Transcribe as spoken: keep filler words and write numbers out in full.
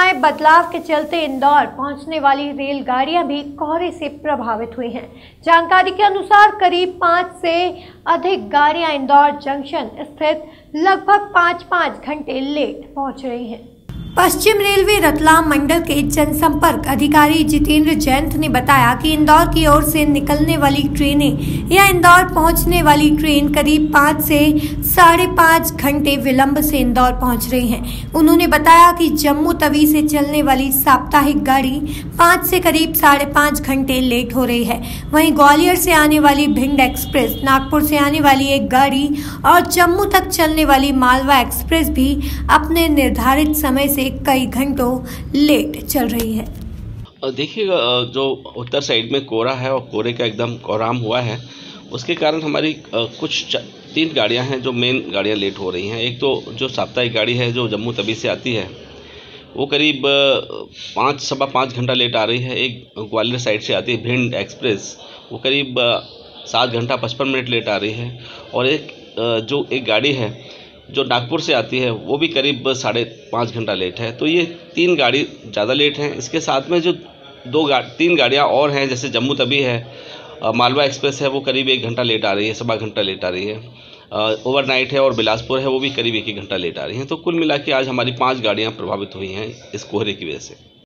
में बदलाव के चलते इंदौर पहुंचने वाली रेलगाड़ियां भी कोहरे से प्रभावित हुई हैं। जानकारी के अनुसार करीब पाँच से अधिक गाड़ियां इंदौर जंक्शन स्थित लगभग पाँच पाँच घंटे लेट पहुंच रही हैं। पश्चिम रेलवे रतलाम मंडल के जनसंपर्क अधिकारी जितेंद्र जयंत ने बताया कि इंदौर की ओर से निकलने वाली ट्रेनें या इंदौर पहुंचने वाली ट्रेन करीब पाँच से साढ़े पाँच घंटे विलंब से इंदौर पहुंच रही हैं। उन्होंने बताया कि जम्मू तवी से चलने वाली साप्ताहिक गाड़ी पाँच से करीब साढ़े पाँच घंटे लेट हो रही है। वहीं ग्वालियर से आने वाली भिंड एक्सप्रेस, नागपुर से आने वाली एक गाड़ी और जम्मू तक चलने वाली मालवा एक्सप्रेस भी अपने निर्धारित समय से कई घंटों लेट चल रही है। देखिएगा, जो उत्तर साइड में कोहरा है और कोहरे का एकदम कोहराम हुआ है, उसके कारण हमारी कुछ तीन गाड़ियां हैं जो मेन गाड़ियां लेट हो रही हैं। एक तो जो साप्ताहिक गाड़ी है जो जम्मू तवी से आती है वो करीब पाँच सवा पाँच घंटा लेट आ रही है। एक ग्वालियर साइड से आती है भिंड एक्सप्रेस, वो करीब सात घंटा पचपन मिनट लेट आ रही है। और एक जो एक गाड़ी है जो नागपुर से आती है वो भी करीब साढ़े पाँच घंटा लेट है। तो ये तीन गाड़ी ज़्यादा लेट हैं। इसके साथ में जो दो गा तीन गाड़ियाँ और हैं, जैसे जम्मू तवी है, मालवा एक्सप्रेस है, वो करीब एक घंटा लेट आ रही है, सवा घंटा लेट आ रही है। ओवरनाइट है और बिलासपुर है, वो भी करीब एक एक घंटा लेट आ रही हैं। तो कुल मिला के आज हमारी पाँच गाड़ियाँ प्रभावित हुई हैं इस कोहरे की वजह से।